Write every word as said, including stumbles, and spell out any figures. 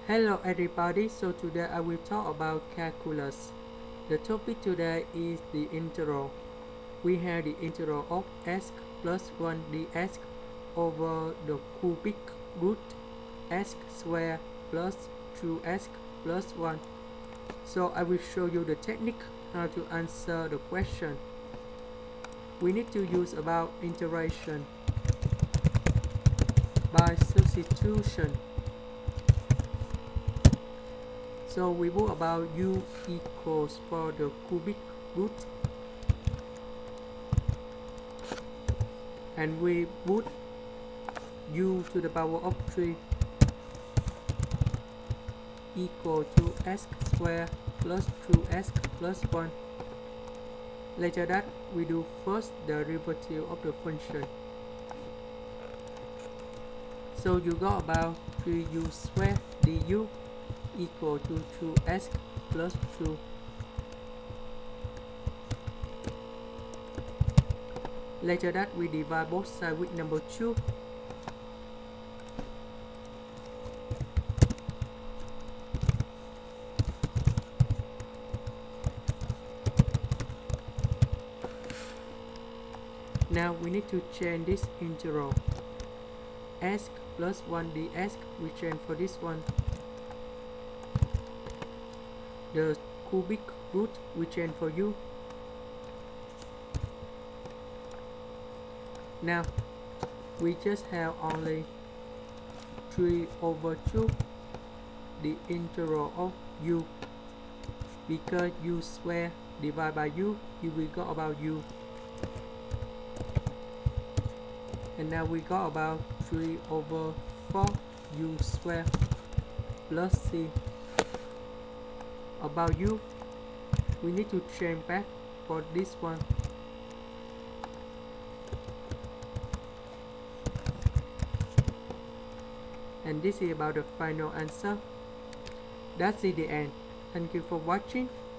Hello everybody, so today I will talk about calculus. The topic today is the integral. We have the integral of x plus one dx over the cubic root x squared plus two x plus one. So I will show you the technique how to answer the question. We need to use about integration by substitution. So we put about u equals for the cubic root, and we put u to the power of three equal to x squared plus two x plus one. Later that we do first the derivative of the function. So you got about three u squared du equal to two x plus two. Later that we divide both sides with number two. Now we need to change this integral. X plus one dx, we change for this one. The cubic root we change for u. Now we just have only three over two, the integral of u, because u square divided by u, you will got about u. And now we got about three over four u square plus c. About u, we need to change back for this one. And this is about the final answer. That's the end. Thank you for watching.